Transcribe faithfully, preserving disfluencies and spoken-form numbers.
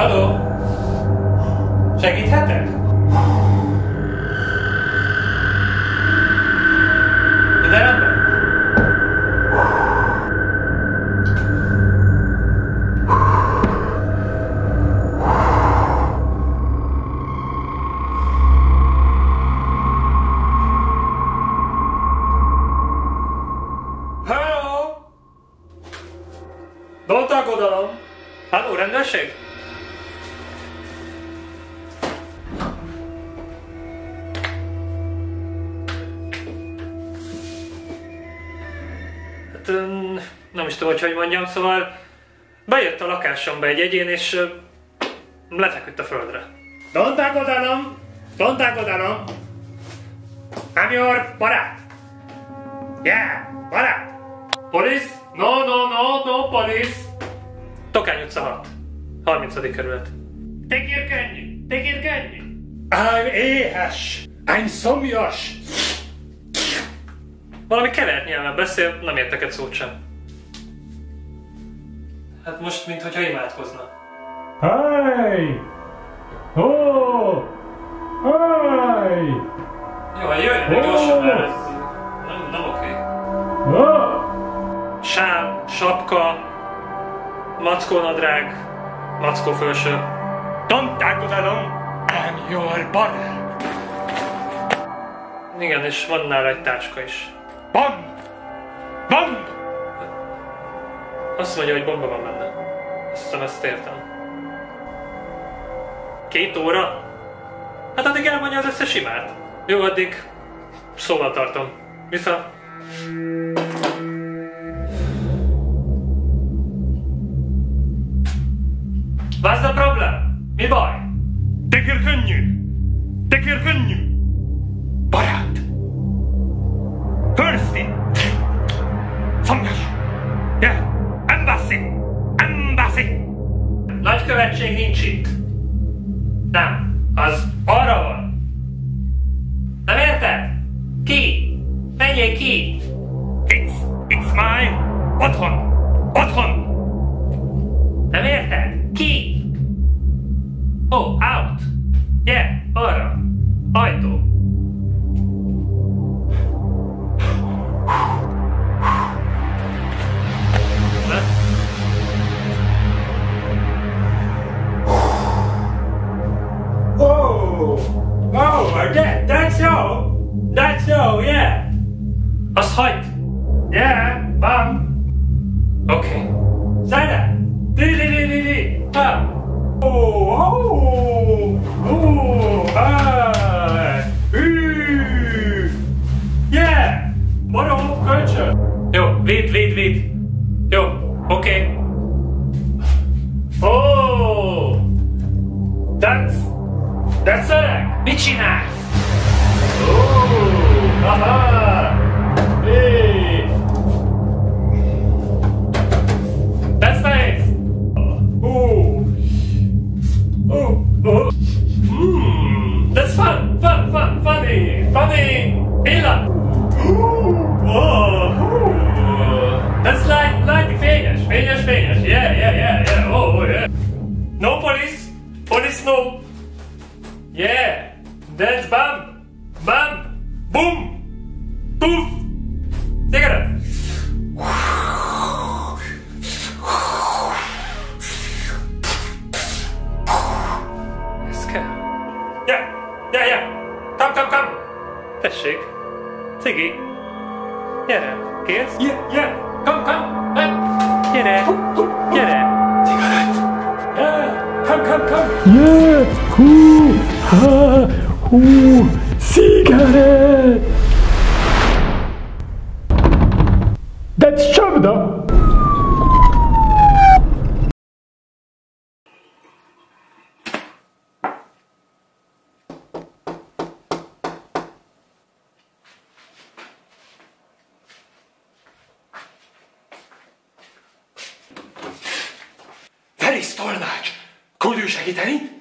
Halló? Segíthetek? Minden rendben? Halló? Don't aggodalom! Halló, rendőrség? Hát, nem is tudom, hogy hogy mondjam, szóval bejött a lakásomba egy egyén és lefeküdt a földre. Don't aggodalom! Don't aggodalom! I'm your barát! Yeah! Barát! Police? No, no, no, no, police! Tokány utca hat. harmincadik kerület. Tegyél könnyű! Tegyél könnyű! I'm éhes! I'm szomjas! Valami kevert nyelven beszél, nem értek egy szót sem. Hát most, minthogyha imádkozna. Hey! Oh! Hey! Jó, hát jöjjön, de gyorsan, mert ez nem, nem oké. Oh! Sám, sapka, mackónadrág, mackófölső. Don't aggodalom! I'm your barát! Igen, és van nála egy táska is. Bomb! Bomb! Azt mondja, hogy bomba van benne. Azt hiszem, ezt értem. Két óra? Hát addig elmondja az összes imát. Jó, addig szóval tartom. Vissza. What's the problem? Mi baj? Tegyél könnyű! Tegyél könnyű! Barát! Thirsty! Szomjas! Yeah! Embassy! Embassy! Nagykövetség nincs itt. Nem. Az arra van. Nem érted? Ki? Menjél ki! It's... It's my... Otthon! Otthon! Nem érted? Ki? Oh, out! Yeah, arra! Ajtó! Oh! Oh, that, that's so! That's so, yeah! Azt hagyd! Yeah, bam! Okay. Szállj! Di di di di di! Ha! Oh! Oh! Oh! Ah! Hű! Yeah! Maró, kölcsön! Jó, vidd, vidd, vidd! Jó, oké. Oh! That's... That's öreg! Mit csinálsz? Oh! Aha! Hey! That's nice! Oh! Oh! Oh! Mmm! That's fun! Fun! Fun! Funny! Funny! Élet! Oh! That's like, like fényes! Fényes, fényes! Yeah, yeah, yeah, yeah! Oh, yeah! No police! Police, no! Yeah! That's bam! Bam! Boom! Poof! Cigarette! Ez kell. Yeah! Yeah, yeah! Come, come, come! Tessék! Cigi! Gyere! Kész? Yeah, yeah! Come, come! Hey. Gyere! Gyere! Cigarette! Yeah! Come, come, come! Yeah! Hú! Ha! Hú! Cigarette! That's csapda! Ferész tolmács! Küldő segíteni?